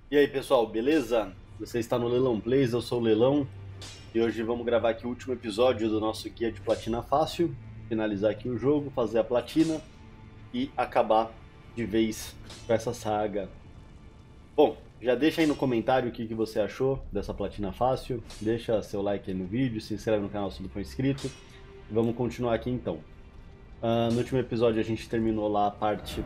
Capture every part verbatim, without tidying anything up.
E aí pessoal, beleza? Você está no Leilão Plays, eu sou o Leilão e hoje vamos gravar aqui o último episódio do nosso guia de platina fácil, finalizar aqui o jogo, fazer a platina e acabar de vez com essa saga. Bom, já deixa aí no comentário o que, que você achou dessa platina fácil, deixa seu like aí no vídeo, se inscreve no canal se não for inscrito e vamos continuar aqui então. Uh, no último episódio a gente terminou lá a parte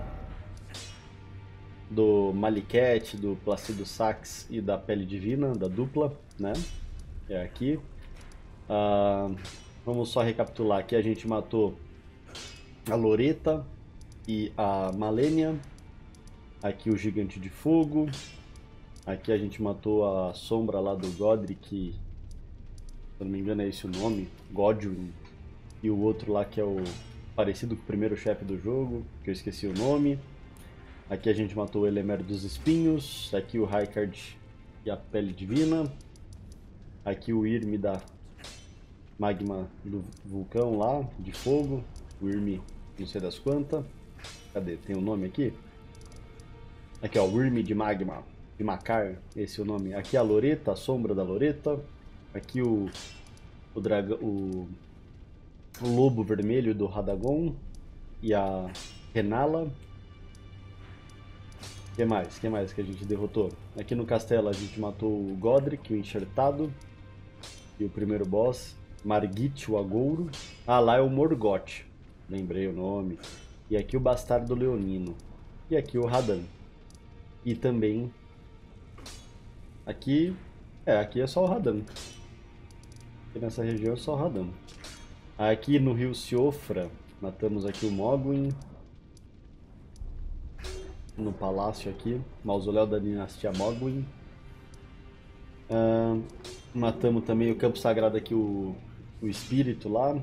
do Maliket, do Placido Sax e da Pele Divina, da dupla, né? É aqui. Uh, vamos só recapitular aqui. A gente matou a Loreta e a Malenia. Aqui o Gigante de Fogo. Aqui a gente matou a sombra lá do Godric, se eu não me engano é esse o nome, Godwin. E o outro lá que é o parecido com o primeiro chefe do jogo, que eu esqueci o nome. Aqui a gente matou o Elemer dos Espinhos. Aqui o Raikard e a Pele Divina. Aqui o Irme da Magma do vulcão lá, de fogo. O Irme não sei das quantas. Cadê? Tem o um nome aqui? Aqui ó, o Irme de Magma, de Macar, esse é o nome. Aqui a Loreta, a sombra da Loreta. Aqui o, o dragão, o, o lobo vermelho do Radagon. E a Renala. O que mais? que mais que a gente derrotou? Aqui no castelo a gente matou o Godric, o Enxertado. E o primeiro boss, Margit, o Agouro. Ah, lá é o Morgoth. Lembrei o nome. E aqui o Bastardo Leonino. E aqui o Radan. E também... Aqui... É, aqui é só o Radan. Aqui nessa região é só o Radan. Aqui no rio Siofra, matamos aqui o Mogwin. No palácio aqui, mausoléu da dinastia Mogwin. Uh, matamos também o campo sagrado aqui, o, o espírito lá.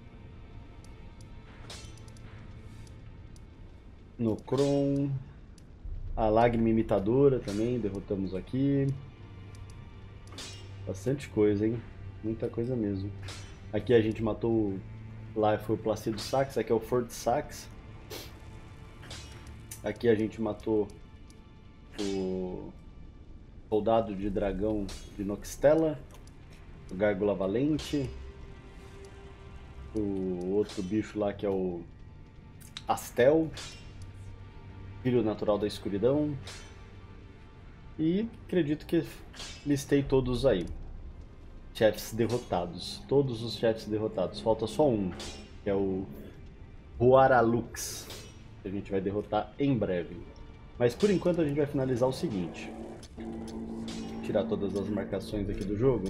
No Kron. A lágrima imitadora também, derrotamos aqui. Bastante coisa, hein? Muita coisa mesmo. Aqui a gente matou, lá foi o Placido Sax, aqui é o Fort Sax. Aqui a gente matou o soldado de dragão de Noxtella, o Gárgula Valente, o outro bicho lá que é o Astel, filho natural da escuridão. E acredito que listei todos aí. Chefes derrotados, todos os chefes derrotados. Falta só um, que é o Huaralux, que a gente vai derrotar em breve. Mas por enquanto a gente vai finalizar o seguinte. Tirar todas as marcações aqui do jogo.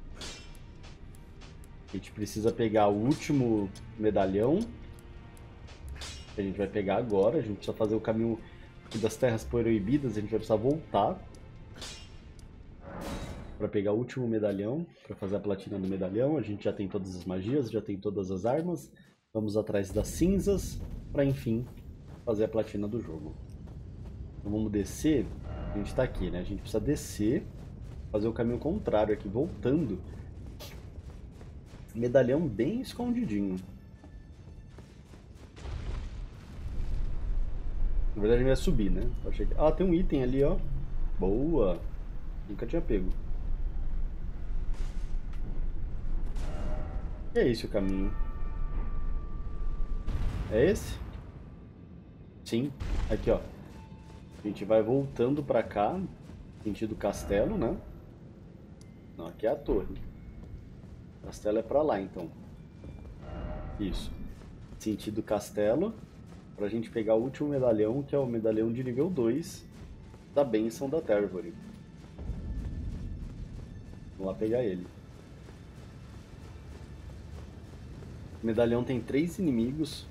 A gente precisa pegar o último medalhão. Que a gente vai pegar agora. A gente precisa fazer o caminho aqui das terras proibidas. A gente vai precisar voltar para pegar o último medalhão, para fazer a platina do medalhão. A gente já tem todas as magias, já tem todas as armas. Vamos atrás das cinzas para enfim fazer a platina do jogo. Então vamos descer. A gente está aqui, né? A gente precisa descer, fazer o caminho contrário aqui, voltando. Medalhão bem escondidinho. Na verdade a gente vai subir, né? Eu achei que... Ah, tem um item ali, ó. Boa! Nunca tinha pego. E é esse o caminho. É esse? Sim. Aqui, ó. A gente vai voltando pra cá, sentido castelo, né? Não, aqui é a torre. O castelo é pra lá, então. Isso. Sentido castelo, pra gente pegar o último medalhão, que é o medalhão de nível dois da Bênção da Tervory. Vamos lá pegar ele. O medalhão tem três inimigos.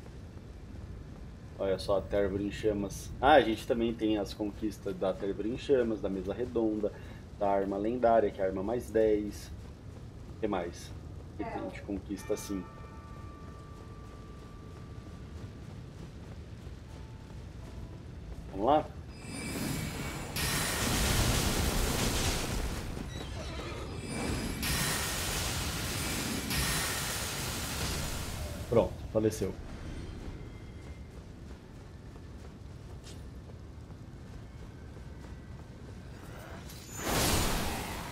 Olha só, a Tervory em chamas. Ah, a gente também tem as conquistas da Tervory em chamas, da mesa redonda, da arma lendária, que é a arma mais dez. O que mais? Que a gente conquista assim. Vamos lá? Pronto, faleceu.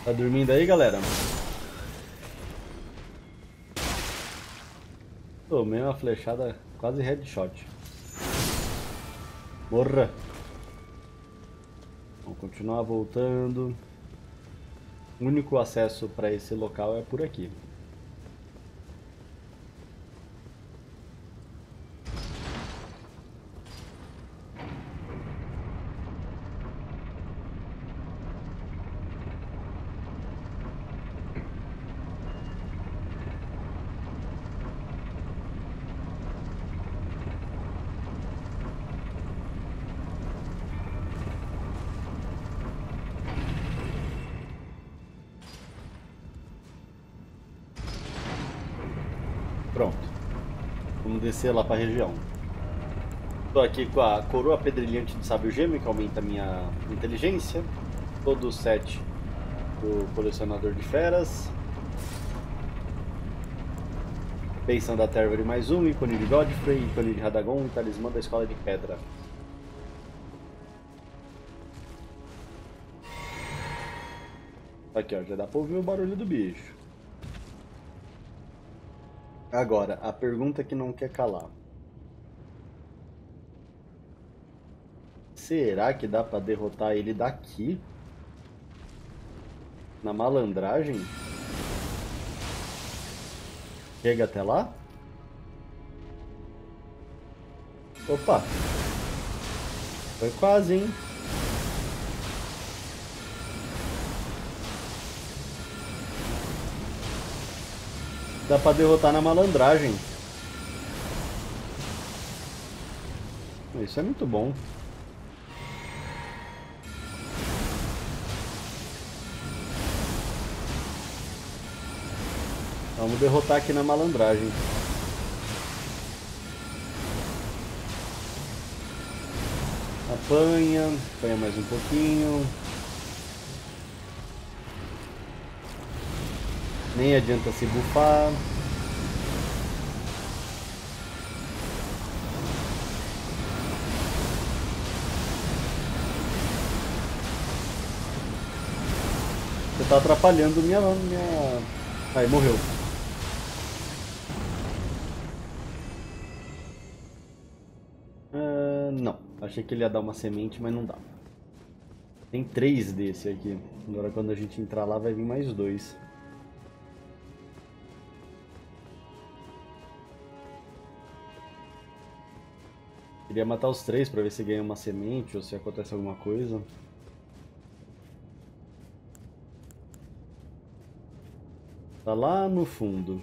Tá dormindo aí, galera? Tomei uma flechada quase headshot. Morra! Vamos continuar voltando. O único acesso para esse local é por aqui. Pronto. Vamos descer lá para a região. Estou aqui com a coroa pedrilhante de sábio gêmeo, que aumenta a minha inteligência. Todo o set do colecionador de feras. Bênção da Tervery mais um, ícone de Godfrey, ícone de Radagon e talismã da Escola de Pedra. Aqui, ó, já dá para ouvir o barulho do bicho. Agora, a pergunta que não quer calar. Será que dá pra derrotar ele daqui? Na malandragem? Chega até lá? Opa! Foi quase, hein? Dá pra derrotar na malandragem. Isso é muito bom. Vamos derrotar aqui na malandragem. Apanha, apanha mais um pouquinho. Nem adianta se bufar. Você tá atrapalhando minha... minha... Aí, morreu. Uh, não. Achei que ele ia dar uma semente, mas não dá. Tem três desse aqui. Agora quando a gente entrar lá vai vir mais dois. Queria matar os três pra ver se ganha uma semente ou se acontece alguma coisa. Tá lá no fundo.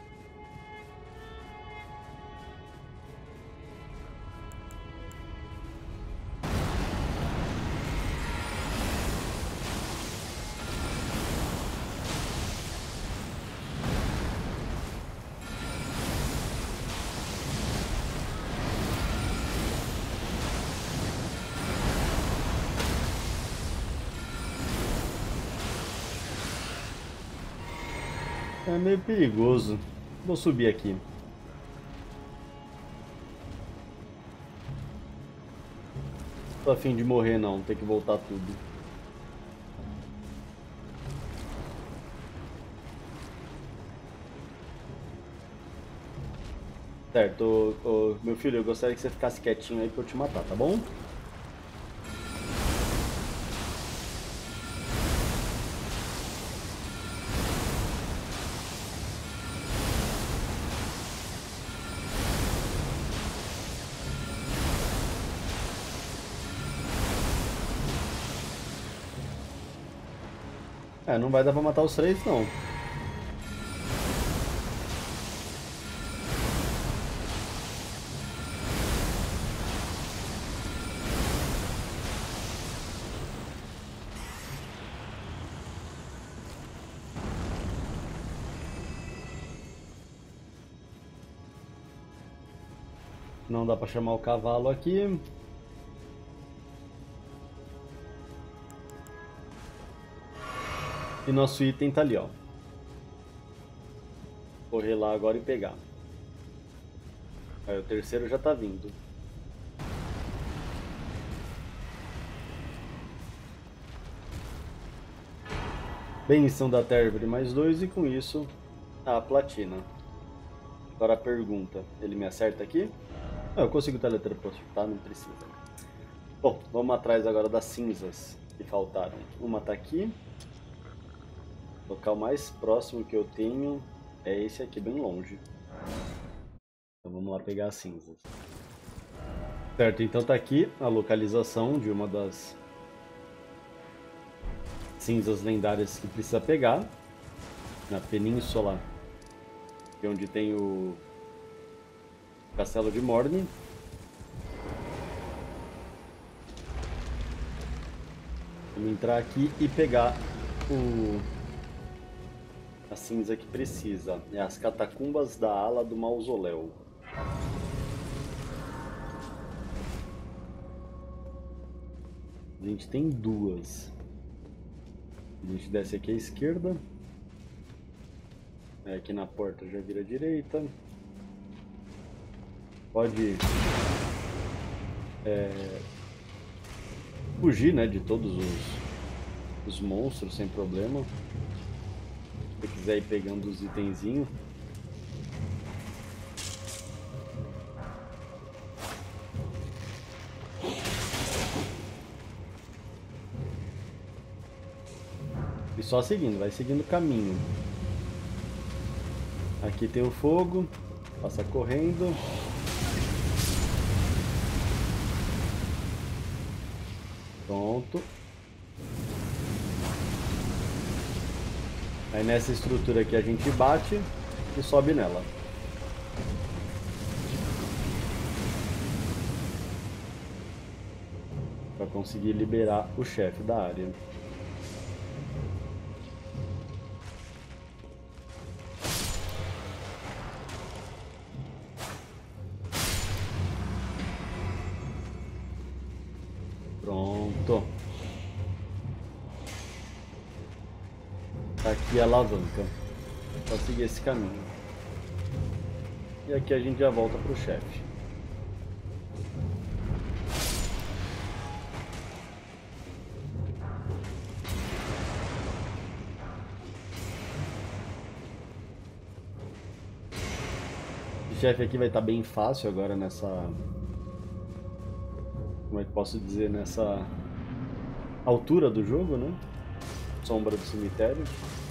É meio perigoso. Vou subir aqui. Tô a fim de morrer não, tem que voltar tudo. Certo, ô, ô, meu filho, eu gostaria que você ficasse quietinho aí pra eu te matar, tá bom? É, não vai dar pra matar os três, não. Não dá pra chamar o cavalo aqui. E nosso item tá ali, ó. Correr lá agora e pegar. Aí o terceiro já tá vindo. Benção da Terra mais dois e com isso a platina. Agora a pergunta, ele me acerta aqui? Ah, eu consigo teletransportar, não precisa. Bom, vamos atrás agora das cinzas que faltaram. Uma tá aqui. O local mais próximo que eu tenho é esse aqui, bem longe. Então vamos lá pegar as cinzas. Certo, então tá aqui a localização de uma das cinzas lendárias que precisa pegar. Na península, que é onde tem o Castelo de Morne. Vamos entrar aqui e pegar o... a cinza que precisa. É as catacumbas da ala do mausoléu. A gente tem duas. A gente desce aqui à esquerda. Aqui na porta já vira à direita. Pode é, fugir, né, de todos os, os monstros sem problema. Se você quiser ir pegando os itenzinhos. E só seguindo, vai seguindo o caminho. Aqui tem o fogo, passa correndo. Pronto. Aí nessa estrutura aqui a gente bate e sobe nela. Para conseguir liberar o chefe da área. Pronto. Tá aqui a alavanca. Só seguir esse caminho. E aqui a gente já volta pro chefe. O chefe aqui vai estar bem fácil agora nessa... Como é que posso dizer? Nessa altura do jogo, né? Sombra do cemitério.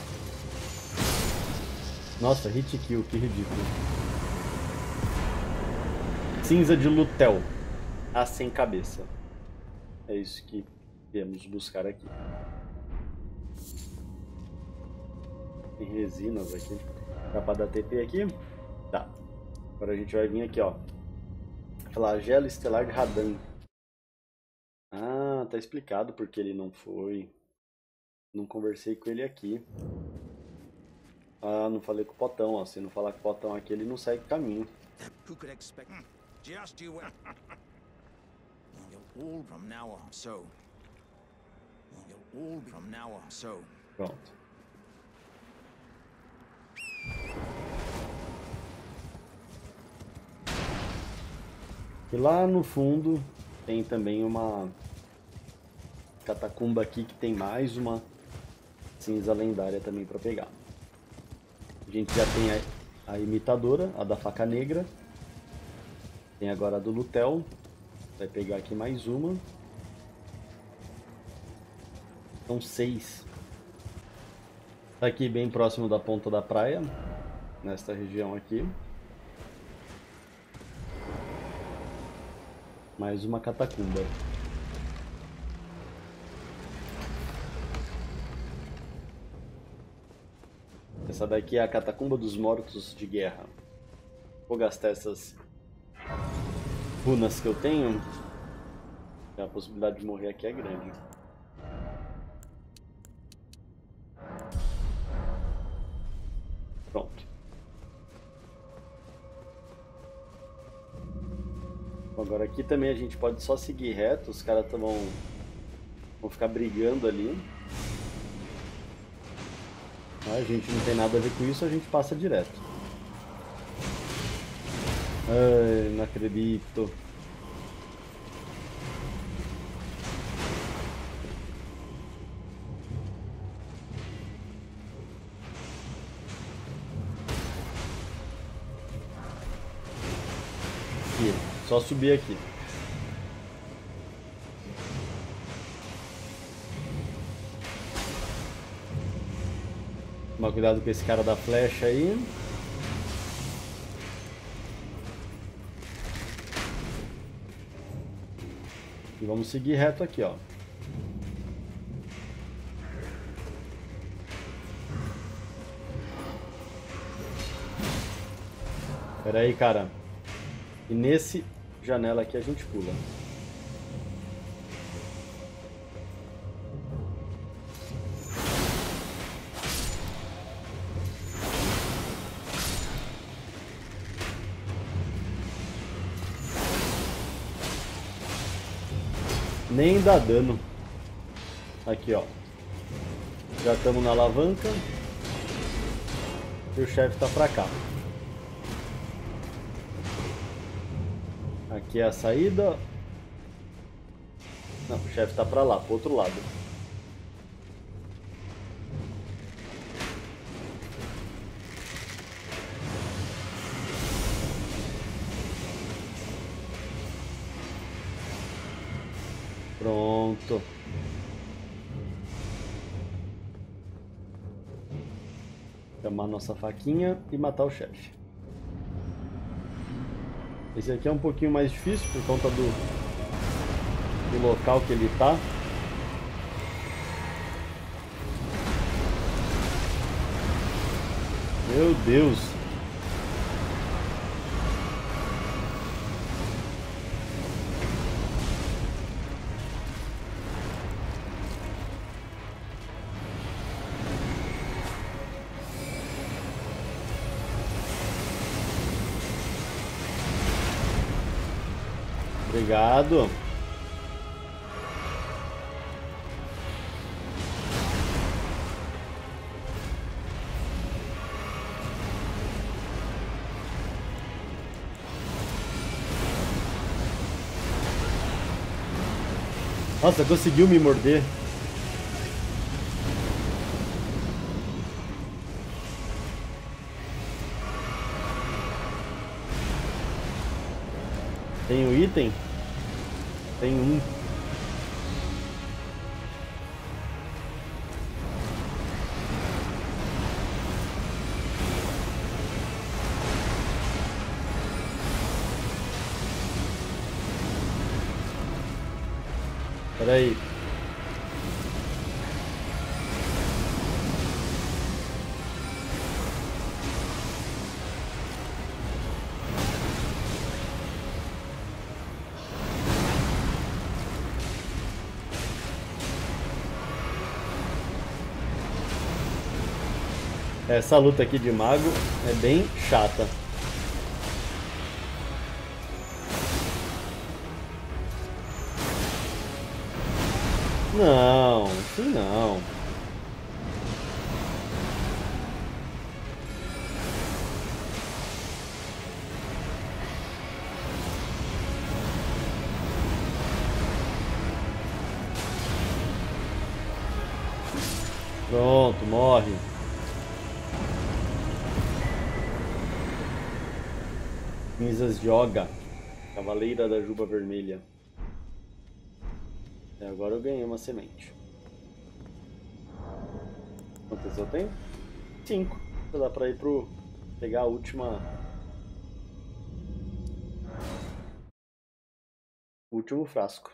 Nossa, hit kill, que ridículo. Cinza de Lutel. A sem cabeça. É isso que viemos buscar aqui. Tem resinas aqui. Dá pra dar T P aqui? Tá. Agora a gente vai vir aqui, ó. Flagelo Estelar de Radan. Ah, tá explicado porque ele não foi. Não conversei com ele aqui. Ah, não falei com o Potão, ó. Se não falar com o Potão aqui, ele não segue o caminho. Who could expect? Just you wait. You'll all from now on, so. You'll all from now on, so. Pronto. E lá no fundo tem também uma catacumba aqui que tem mais uma cinza lendária também para pegar. A gente já tem a, a imitadora, a da faca negra. Tem agora a do Lutel. Vai pegar aqui mais uma. São seis. Tá aqui bem próximo da ponta da praia, nesta região aqui. Mais uma catacumba. Essa daqui é a Catacumba dos Mortos de Guerra. Vou gastar essas runas que eu tenho. A possibilidade de morrer aqui é grande. Pronto. Agora aqui também a gente pode só seguir reto. Os caras vão, vão ficar brigando ali. A gente não tem nada a ver com isso, a gente passa direto. Ai, não acredito. só subir aqui. Tomar cuidado com esse cara da flecha aí. E vamos seguir reto aqui, ó. Pera aí, cara. E nesse janela aqui a gente pula. Nem dá dano. Aqui, ó. Já estamos na alavanca. E o chefe tá pra cá. Aqui é a saída. Não, o chefe tá pra lá, pro outro lado. Pronto. Chamar nossa faquinha e matar o chefe. Esse aqui é um pouquinho mais difícil por conta do, do local que ele tá. Meu Deus! Obrigado. Nossa, conseguiu me morder. Tem um item? Tem um. Espera aí. Essa luta aqui de mago é bem chata. Não, assim não. Pronto, morre. Cinzas de Oga, Cavaleira da Juba Vermelha. E agora eu ganhei uma semente. Quantas eu tenho? Cinco. Dá pra ir pro... pegar a última... O último frasco.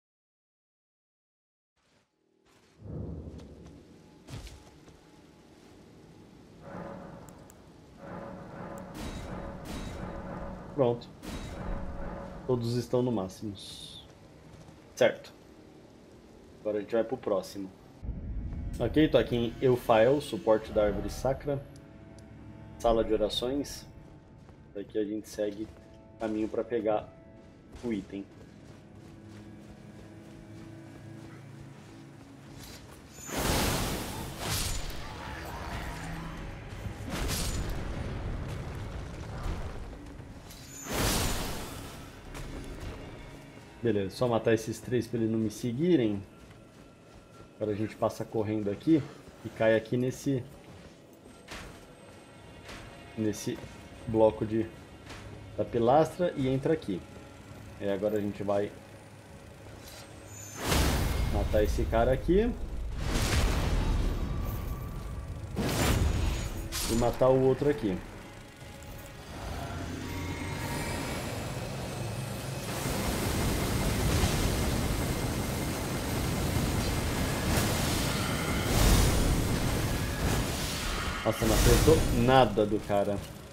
Pronto. Todos estão no máximo. Certo. Agora a gente vai pro próximo. Ok, tô aqui em Eufael, suporte da árvore sacra. Sala de orações. Daqui a gente segue caminho para pegar o item. Beleza, só matar esses três para eles não me seguirem. Agora a gente passa correndo aqui e cai aqui nesse nesse bloco de da pilastra e entra aqui. E agora a gente vai matar esse cara aqui. E matar o outro aqui. Nossa, não acertou nada do cara.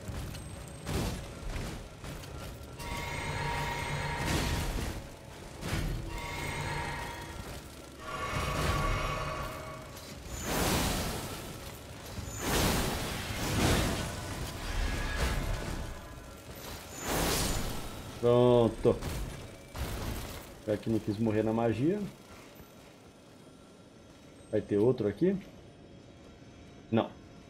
Pronto. Já que não quis morrer na magia. Vai ter outro aqui? Não.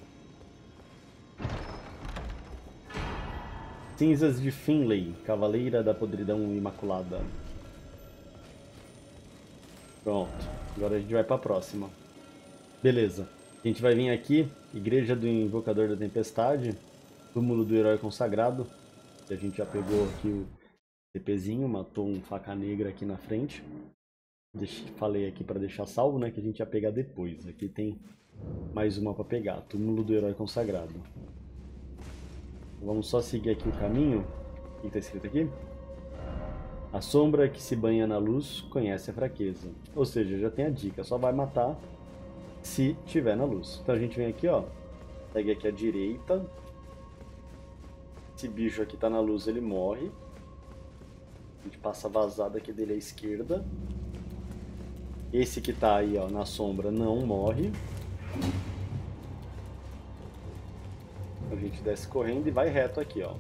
Cinzas de Finlay, Cavaleira da Podridão Imaculada. Pronto. Agora a gente vai para a próxima. Beleza. A gente vai vir aqui, Igreja do Invocador da Tempestade, Túmulo do Herói Consagrado. A gente já pegou aqui o TPzinho, matou um faca negra aqui na frente. Deixe, falei aqui para deixar salvo, né, que a gente ia pegar depois. Aqui tem mais uma para pegar, Túmulo do Herói Consagrado. Vamos só seguir aqui o caminho. O que está escrito aqui? A sombra que se banha na luz conhece a fraqueza. Ou seja, já tem a dica, só vai matar se tiver na luz. Então a gente vem aqui, ó, segue aqui à direita. Esse bicho aqui tá na luz, ele morre. A gente passa a vazada aqui dele à esquerda. Esse que tá aí, ó, na sombra não morre. A gente desce correndo e vai reto aqui, ó.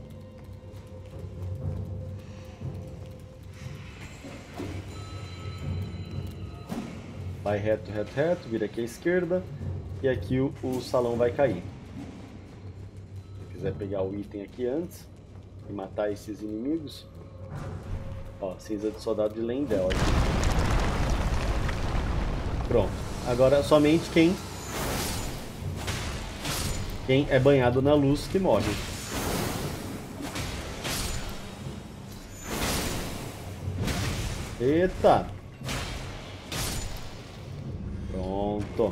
Vai reto, reto, reto, vira aqui à esquerda. E aqui o, o salão vai cair. Se quiser pegar o item aqui antes e matar esses inimigos. Ó, cinza de soldado de Leyndell aqui. Pronto. Agora somente quem... Quem é banhado na luz que morre. Eita! Pronto.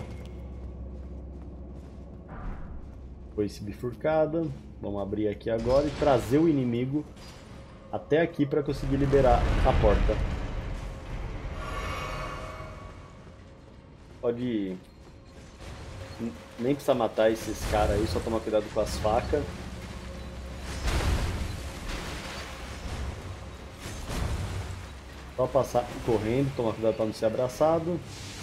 Foice bifurcada. Vamos abrir aqui agora e trazer o inimigo até aqui para conseguir liberar a porta. Pode ir. Nem precisa matar esses caras aí, só tomar cuidado com as facas. Só passar correndo, tomar cuidado para não ser abraçado.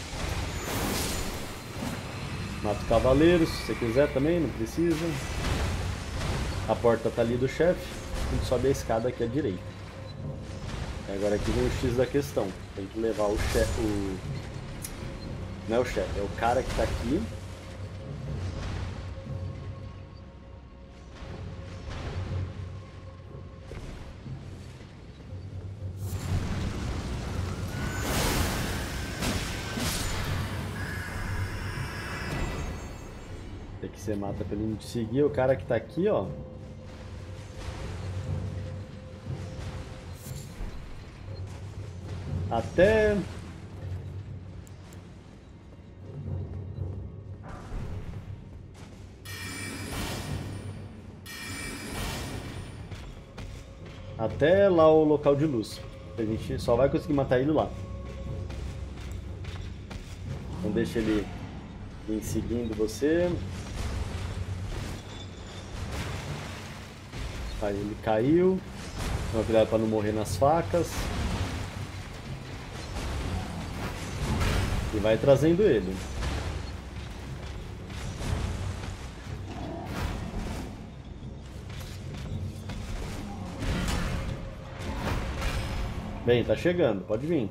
Mata o cavaleiro, se você quiser também, não precisa. A porta tá ali do chefe, a gente sobe a escada aqui à direita. E agora aqui vem o X da questão. Tem que levar o chefe... O... Não é o chefe, é o cara que tá aqui. Que você mata pra ele não te seguir. O cara que tá aqui, ó. Até... Até lá o local de luz. A gente só vai conseguir matar ele lá. Então deixa ele vir seguindo você. Aí ele caiu. Toma cuidado para não morrer nas facas. E vai trazendo ele. Bem, tá chegando, pode vir.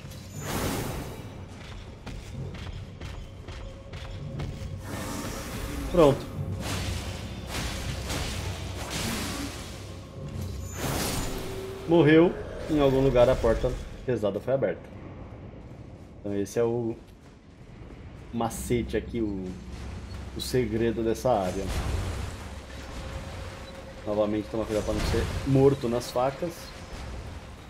Pronto. Morreu, em algum lugar a porta pesada foi aberta. Então esse é o macete aqui, o, o segredo dessa área. Novamente tomar cuidado para não ser morto nas facas.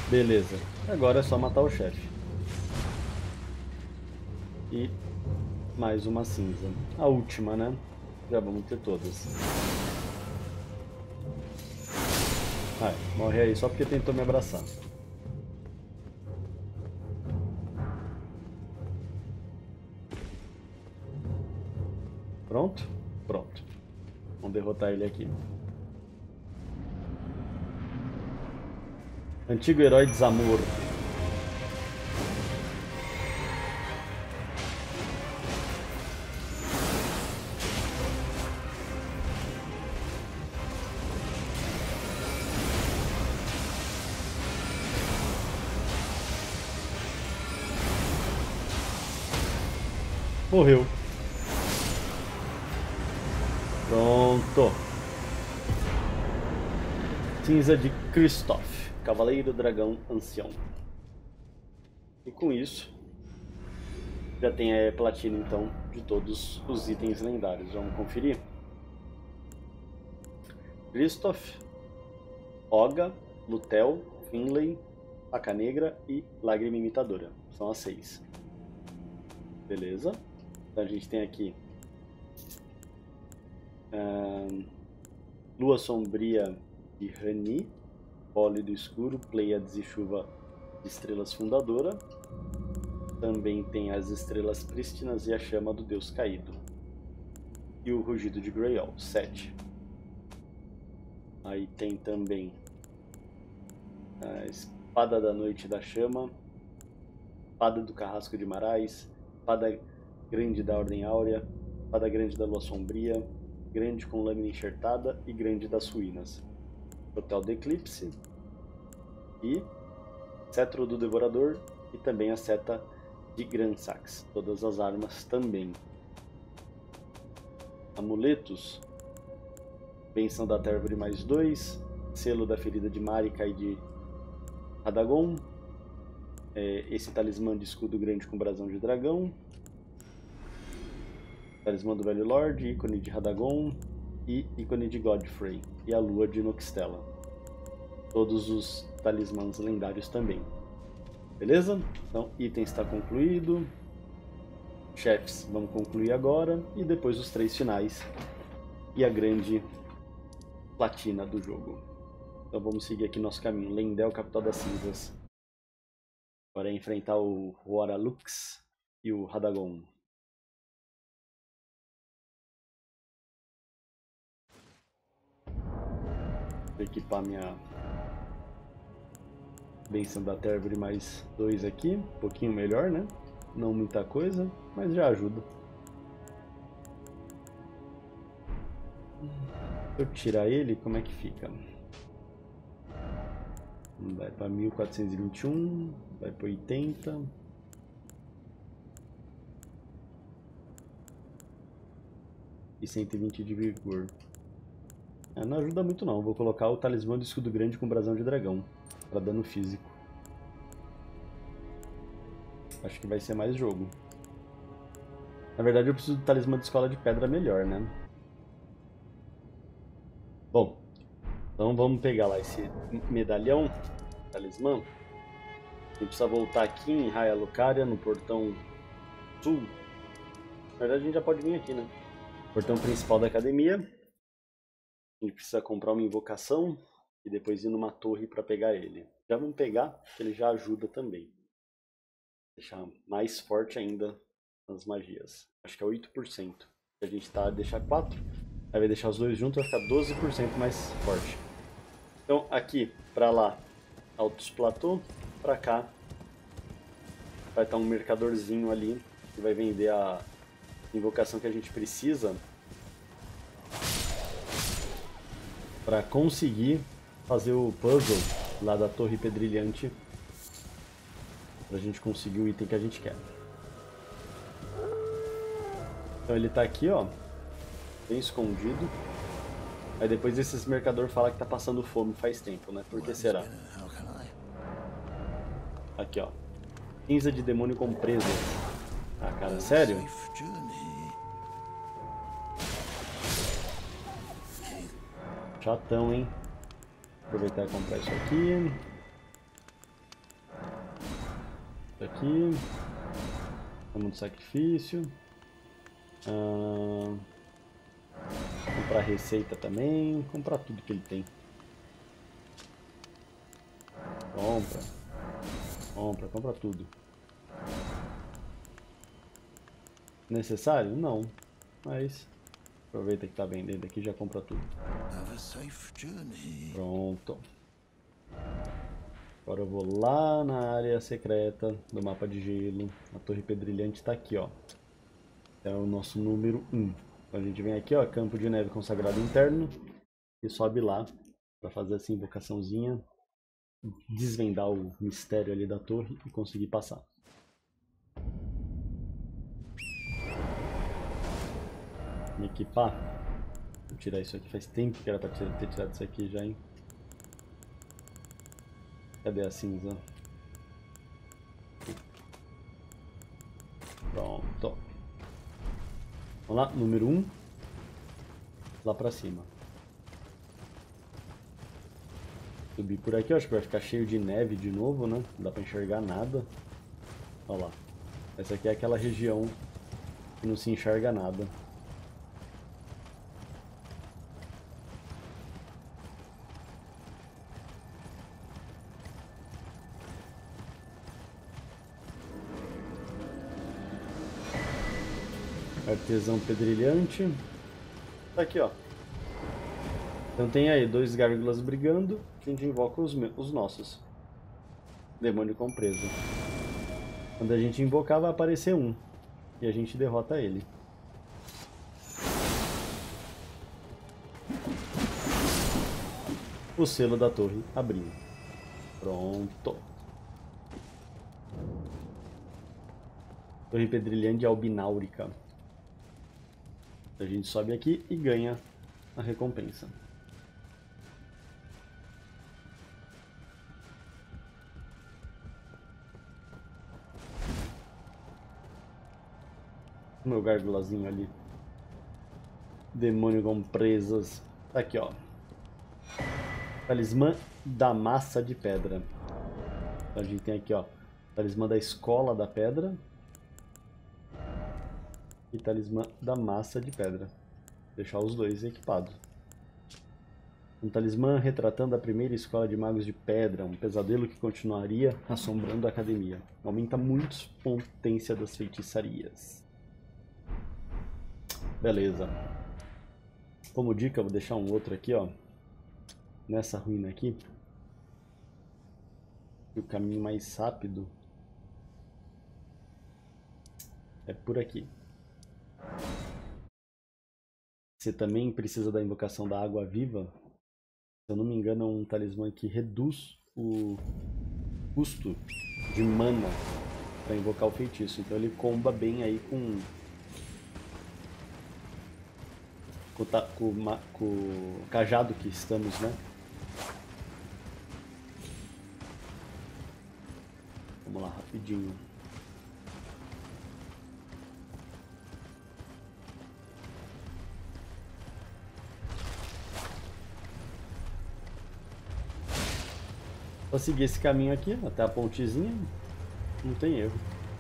Beleza. Agora é só matar o chefe. E mais uma cinza. A última, né? Já vamos ter todas. Ai, morre aí só porque tentou me abraçar. Pronto? Pronto. Vamos derrotar ele aqui. Antigo herói de Zamor. Morreu. Pronto. Cinza de Kristoff, Cavaleiro Dragão Ancião. E com isso, já tem a platina então de todos os itens lendários. Vamos conferir. Kristoff, Oga, Lutel, Finlay, Faca Negra e Lágrima Imitadora. São as seis. Beleza. Então a gente tem aqui uh, Lua Sombria de Rani, Pólido Escuro, Pleiades e Chuva de Estrelas Fundadora. Também tem as Estrelas Prístinas e a Chama do Deus Caído. E o Rugido de Greyol, sete. Aí tem também a Espada da Noite da Chama, Espada do Carrasco de Marais, Espada Grande da Ordem Áurea, Espada Grande da Lua Sombria, Grande com Lâmina Enxertada e Grande das Ruínas. Hotel do Eclipse e Cetro do Devorador e também a Seta de Gran Sax. Todas as armas também. Amuletos. Benção da Térvore mais dois. Selo da Ferida de Marika e de Radagon. É, esse talismã de escudo grande com brasão de dragão. Talismã do Velho Lorde, ícone de Radagon e ícone de Godfrey e a lua de Noxtella. Todos os talismãs lendários também. Beleza? Então, item está concluído. Chefes, vamos concluir agora. E depois os três finais e a grande platina do jogo. Então vamos seguir aqui nosso caminho. Lendel, capital das cinzas. Agora é enfrentar o Horalux e o Radagon. Vou equipar minha Benção da Térvore mais dois aqui. Um pouquinho melhor, né? Não muita coisa, mas já ajuda. Se eu tirar ele, como é que fica? Vai para mil quatrocentos e vinte e um, vai para oitenta. E cento e vinte de vigor. É, não ajuda muito não, vou colocar o talismã do escudo grande com brasão de dragão, para dano físico. Acho que vai ser mais jogo. Na verdade eu preciso do talismã de escola de pedra melhor, né? Bom, então vamos pegar lá esse medalhão, talismã. A gente precisa voltar aqui em Raya Lucaria, no portão sul. Na verdade a gente já pode vir aqui, né? Portão principal da academia. A gente precisa comprar uma invocação e depois ir numa torre para pegar ele. Já vamos pegar, que ele já ajuda também. Deixar mais forte ainda as magias. Acho que é oito por cento. Se a gente tá, deixar quatro, aí vai deixar os dois juntos, vai ficar doze por cento mais forte. Então aqui para lá, Altos Platô, para cá vai estar um mercadorzinho ali que vai vender a invocação que a gente precisa para conseguir fazer o puzzle lá da Torre Pedrilhante, pra gente conseguir o item que a gente quer. Então ele tá aqui, ó, bem escondido. Aí depois esses mercador fala que tá passando fome faz tempo, né? Por que será? Aqui, ó. Cinza de demônio com presa. Ah, cara, sério? Chatão, hein? Aproveitar e comprar isso aqui. Isso aqui. Vamos do sacrifício. Ah, comprar receita também. Comprar tudo que ele tem. Compra. Compra, compra tudo. Necessário? Não. Mas aproveita que tá vendendo aqui e já compra tudo. Have a safe journey. Pronto. Agora eu vou lá na área secreta do mapa de gelo. A torre pedrilhante tá aqui, ó. É o nosso número um. Então a gente vem aqui, ó, campo de neve consagrado interno. E sobe lá para fazer essa invocaçãozinha. Desvendar o mistério ali da torre e conseguir passar. Me equipar. Vou tirar isso aqui. Faz tempo que era para ter tirado isso aqui já, hein? Cadê a cinza? Pronto. Vamos lá, número um. Lá pra cima. Subir por aqui, eu acho que vai ficar cheio de neve de novo, né? Não dá pra enxergar nada. Olha lá. Essa aqui é aquela região que não se enxerga nada. Artesão pedrilhante. Tá aqui, ó. Então tem aí dois gárgulas brigando. A gente invoca os, os nossos. Demônio com presa. Quando a gente invocar vai aparecer um. E a gente derrota ele. O selo da torre abriu. Pronto. Torre pedrilhante albináurica. A gente sobe aqui e ganha a recompensa. O meu gárgulazinho ali. Demônio com presas. Tá aqui, ó. Talismã da massa de pedra. Então a gente tem aqui, ó. Talismã da escola da pedra. E talismã da massa de pedra. Vou deixar os dois equipados. Um talismã retratando a primeira escola de magos de pedra. Um pesadelo que continuaria assombrando a academia. Aumenta muito a potência das feitiçarias. Beleza. Como dica, eu vou deixar um outro aqui, ó. Nessa ruína aqui. O caminho mais rápido é por aqui. Você também precisa da invocação da água viva. Se eu não me engano, é um talismã que reduz o custo de mana para invocar o feitiço. Então ele comba bem aí com com, com, com o cajado que estamos, né? Vamos lá, rapidinho. Vou seguir esse caminho aqui, até a pontezinha, não tem erro.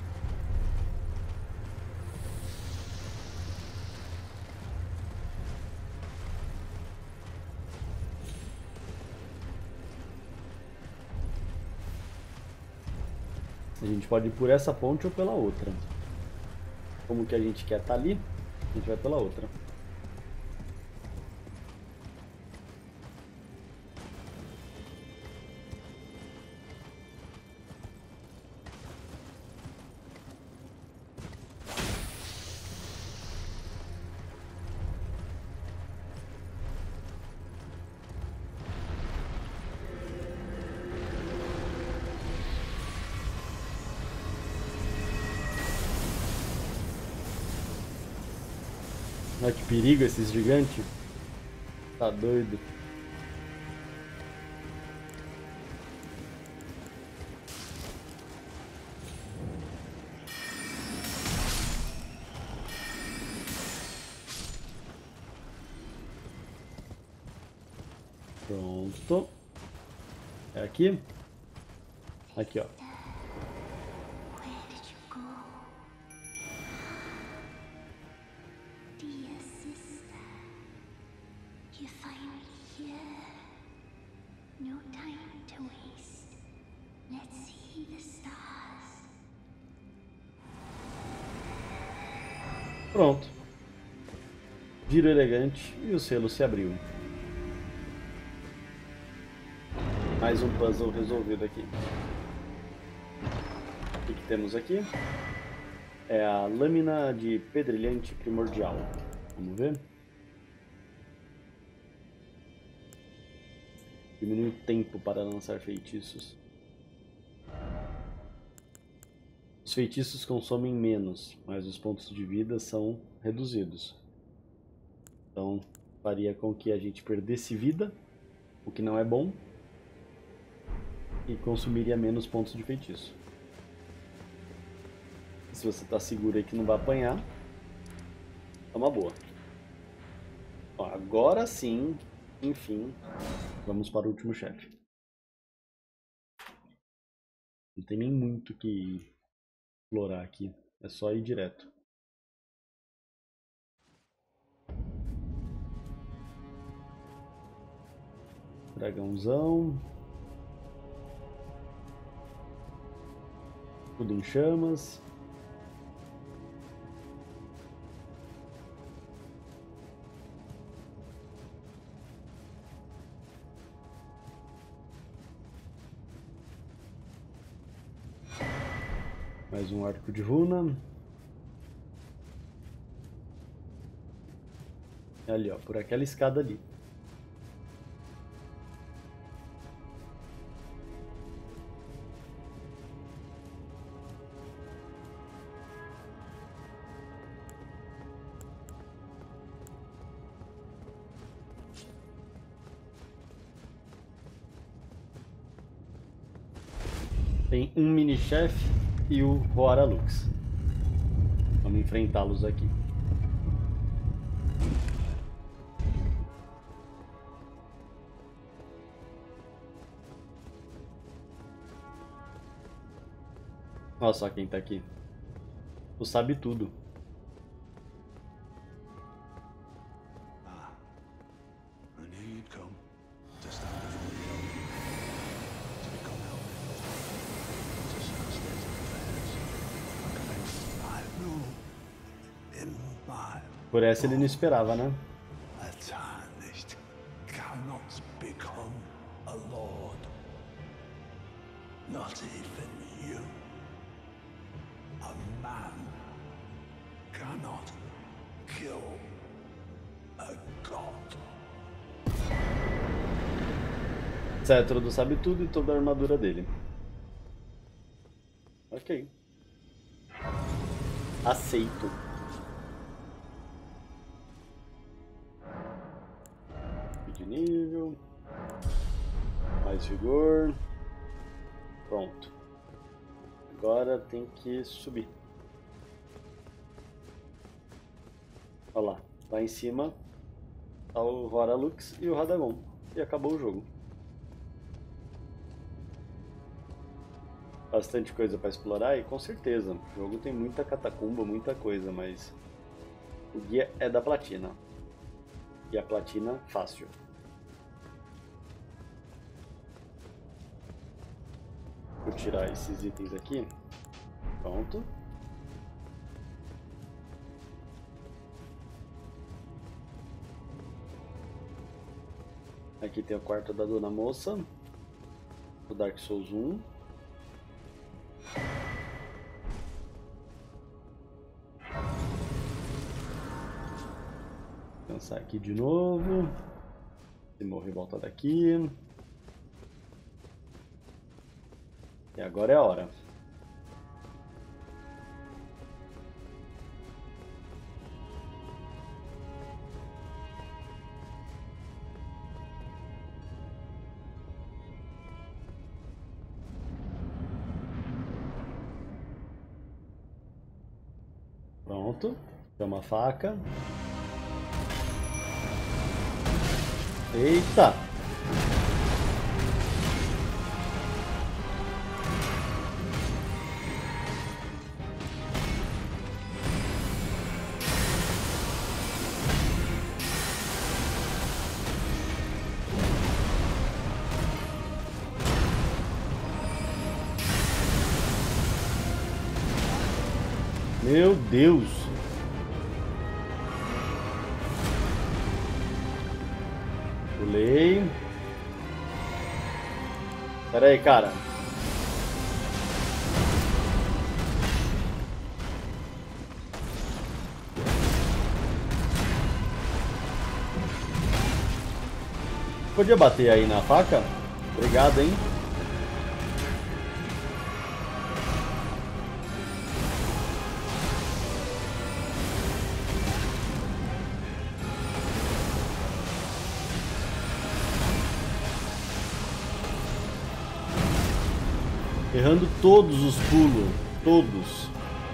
A gente pode ir por essa ponte ou pela outra. Como que a gente quer estar ali, a gente vai pela outra. Olha que perigo esses gigantes. Tá doido. Pronto. É aqui? Aqui, ó. You're finally here. No time to waste. Let's see the stars. Pronto. Giro elegante e o selo se abriu. Mais um puzzle resolvido aqui. O que, que temos aqui? É a lâmina de pedrilhante primordial. Vamos ver? Diminui o tempo para lançar feitiços. Os feitiços consomem menos, mas os pontos de vida são reduzidos. Então, faria com que a gente perdesse vida, o que não é bom, e consumiria menos pontos de feitiço. Se você está seguro aí que não vai apanhar, é uma boa. Ó, agora sim, enfim, vamos para o último chefe. Não tem nem muito que explorar aqui, é só ir direto. Dragãozão. Tudo em chamas. Mais um arco de runa. Ali, ó, por aquela escada ali. Tem um mini-chefe e o Roara Lux. Vamos enfrentá-los aqui. Olha só quem tá aqui. O sabe tudo. Ah, I knew you'd come to stand before the elder, to become elder, to serve state affairs, and commence my rule in my Por essa ele não esperava, né? a tarnished cannot become a lord. Not even you. A man cannot kill a god. Cetro do sabe tudo e toda a armadura dele. Ok. Aceito. De nível. Mais vigor. Pronto. Agora tem que subir. Olha lá. Lá em cima tá o Roara Lux e o Radagon. E acabou o jogo. Bastante coisa para explorar e com certeza. O jogo tem muita catacumba, muita coisa, mas o guia é da platina. E a platina fácil. Vou tirar esses itens aqui. Pronto. Aqui tem o quarto da Dona Moça. O Dark Souls um. Descansar aqui de novo. Se morrer, volta daqui. E agora é a hora. Pronto. Chama a faca. Eita! Meu Deus. Pulei. Pera aí, cara. Podia bater aí na faca? Obrigado, hein? Errando todos os pulos. Todos.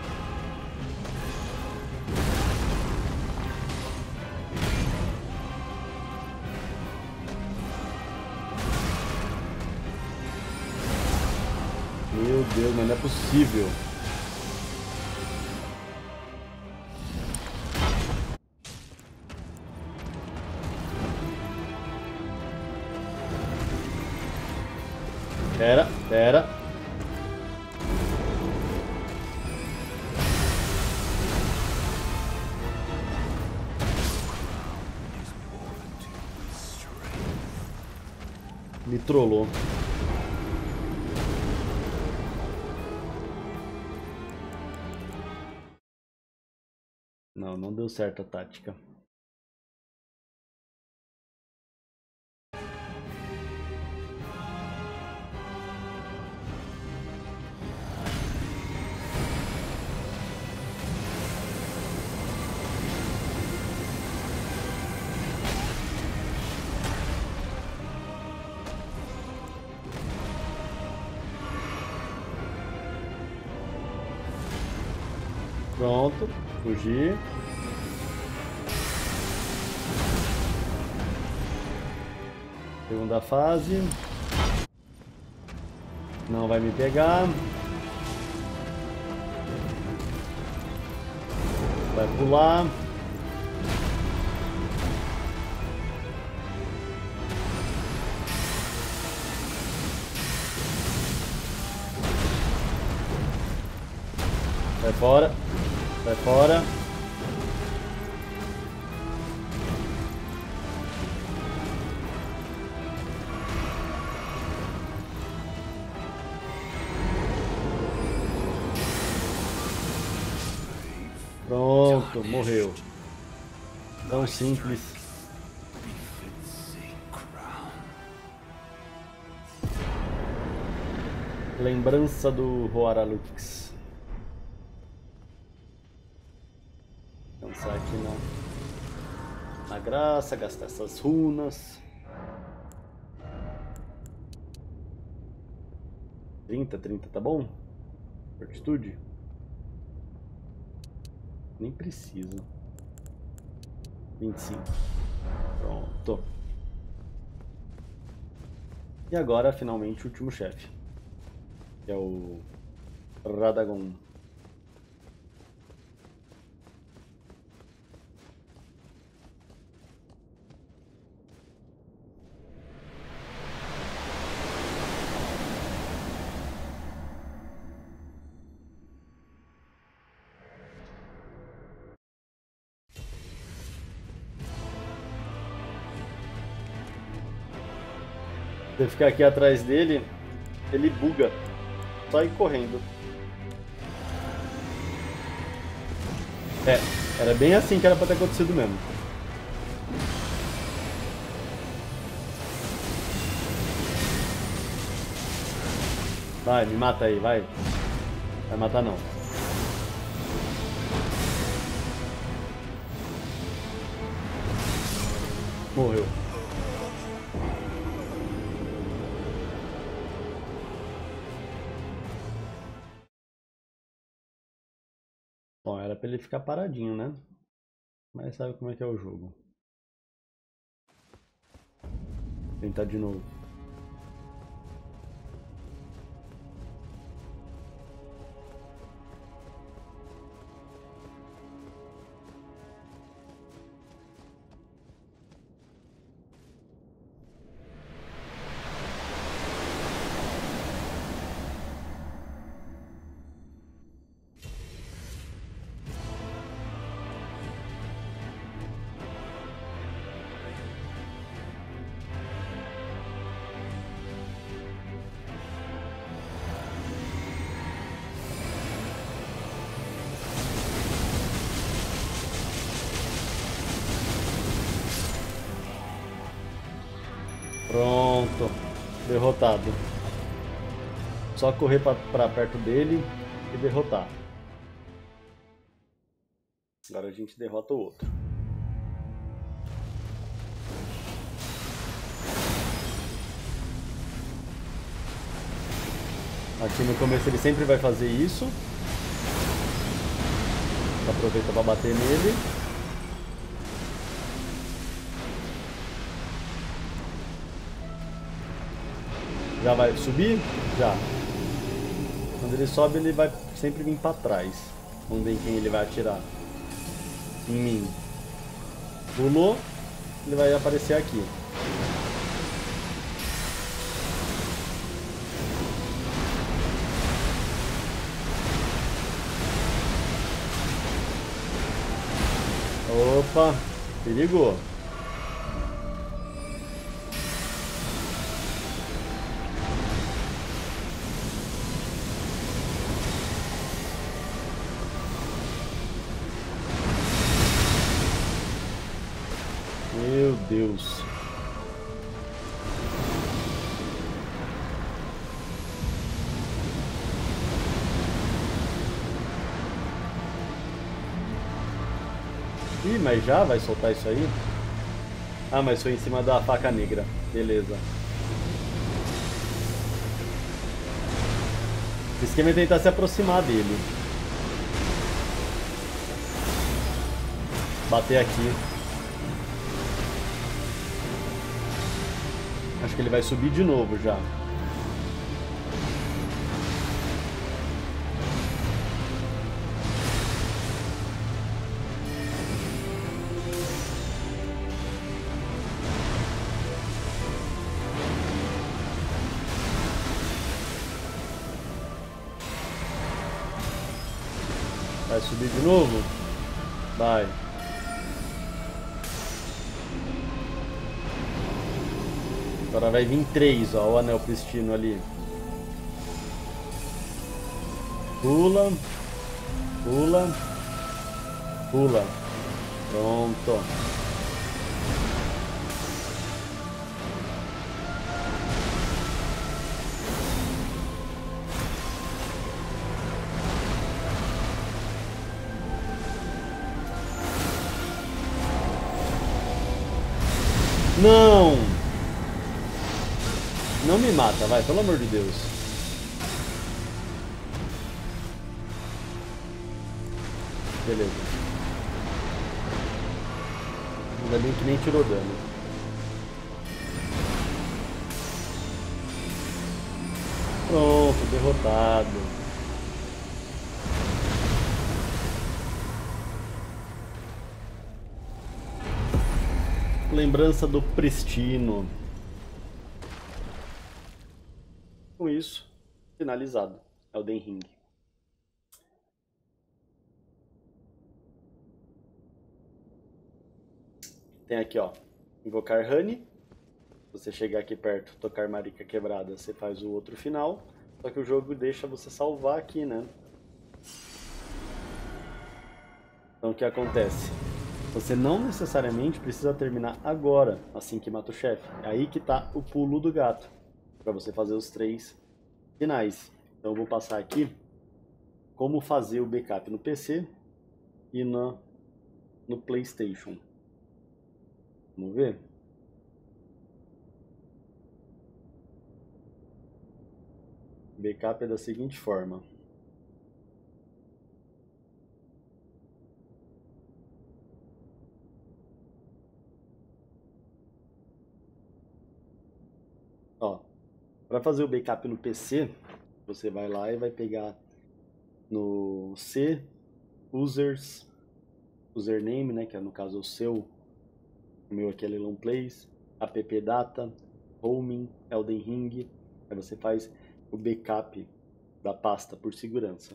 Meu Deus, mas não é possível. Pera, pera. Me trollou. Não, não deu certo a tática. Pronto, fugi. Segunda fase. Não vai me pegar. Vai pular. Vai fora. Vai fora. Pronto, morreu. Tão simples. Lembrança do Hoaralux. Descansar aqui na, na graça, gastar essas runas. trinta, trinta, tá bom? Fortitude? Nem preciso. vinte e cinco. Pronto. E agora, finalmente, o último chefe. Que é o Radagon. Se eu ficar aqui atrás dele, ele buga. Só ir correndo. É, era bem assim que era pra ter acontecido mesmo. Vai, me mata aí, vai. Vai matar não. Morreu. Bom, era pra ele ficar paradinho, né? Mas sabe como é que é o jogo. Vou tentar de novo. Pronto. Derrotado. Só correr pra, pra perto dele e derrotar. Agora a gente derrota o outro. Aqui no começo ele sempre vai fazer isso. Aproveita para bater nele. Já vai subir? Já. Quando ele sobe, ele vai sempre vir para trás. Vamos ver em quem ele vai atirar. Em mim. Pulou, ele vai aparecer aqui. Opa, perigou. Meu Deus. Ih, mas já vai soltar isso aí? Ah, mas foi em cima da faca negra. Beleza. O esquema é tentar se aproximar dele. Bater aqui. Acho que ele vai subir de novo já. Vai subir de novo? Vai. Agora vai vir três, ó, o anel pristino ali. Pula. Pula. Pula. Pronto. Não! Não me mata, vai, pelo amor de Deus. Beleza. Ainda bem que nem tirou dano. Pronto, derrotado. Lembrança do Pristino. Com isso, finalizado. Elden Ring. Tem aqui, ó. Invocar Honey. Você chegar aqui perto, tocar Marika Quebrada, você faz o outro final. Só que o jogo deixa você salvar aqui, né? Então o que acontece? Você não necessariamente precisa terminar agora, assim que mata o chefe. É aí que tá o pulo do gato, para você fazer os três finais. Então eu vou passar aqui como fazer o backup no P C e no, no PlayStation. Vamos ver? Backup é da seguinte forma. Ó, para fazer o backup no P C, você vai lá e vai pegar no C, users, username, né, que é no caso o seu, o meu aqui é Leilão Plays, appdata, homing, Elden Ring, aí você faz o backup da pasta por segurança.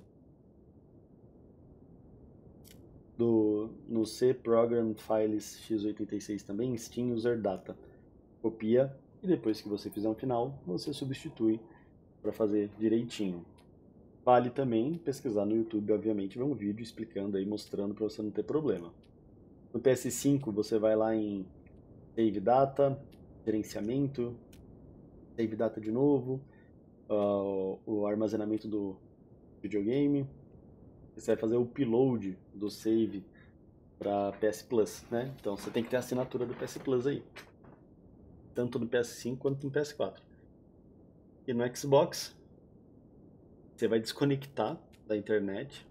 Do, no C, Program Files x oitenta e seis também, Steam User Data. Copia e depois que você fizer um final, você substitui para fazer direitinho. Vale também pesquisar no YouTube, obviamente, ver um vídeo explicando aí, mostrando para você não ter problema. No P S cinco você vai lá em Save Data, gerenciamento, save data de novo, uh, o armazenamento do videogame. Você vai fazer o upload do save para P S Plus, né? Então você tem que ter a assinatura do P S Plus aí, tanto no P S cinco quanto no P S quatro. E no Xbox, você vai desconectar da internet.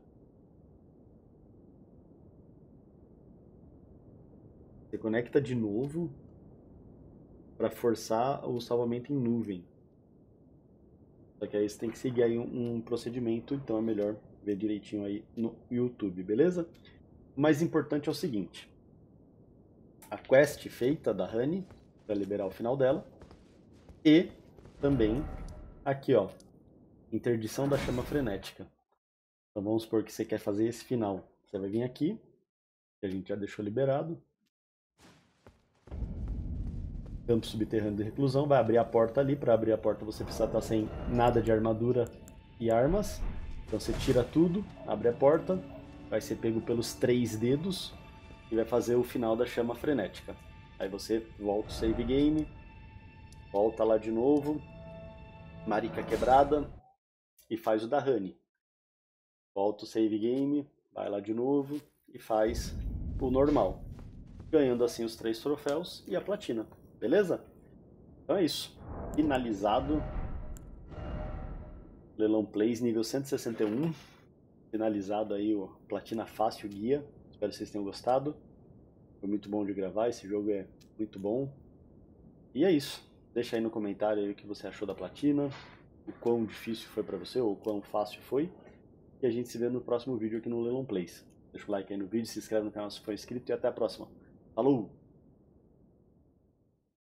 Você conecta de novo para forçar o salvamento em nuvem. Só que aí você tem que seguir aí um, um procedimento, então é melhor ver direitinho aí no YouTube, beleza? O mais importante é o seguinte: a quest feita da Honey, para liberar o final dela, e também aqui, ó, interdição da chama frenética. Então vamos supor que você quer fazer esse final. Você vai vir aqui, que a gente já deixou liberado. Campo subterrâneo de reclusão, vai abrir a porta ali. Para abrir a porta você precisa estar sem nada de armadura e armas. Então você tira tudo, abre a porta, vai ser pego pelos três dedos e vai fazer o final da chama frenética. Aí você volta o save game, volta lá de novo, marica quebrada, e faz o da Honey. Volta o save game, vai lá de novo e faz o normal. Ganhando assim os três troféus e a platina. Beleza? Então é isso. Finalizado. Leilão Plays nível cento e sessenta e um. Finalizado aí o Platina Fácil Guia. Espero que vocês tenham gostado. Foi muito bom de gravar. Esse jogo é muito bom. E é isso. Deixa aí no comentário aí o que você achou da platina. O quão difícil foi pra você ou o quão fácil foi. E a gente se vê no próximo vídeo aqui no Leilão Plays. Deixa o like aí no vídeo, se inscreve no canal se for inscrito e até a próxima. Falou!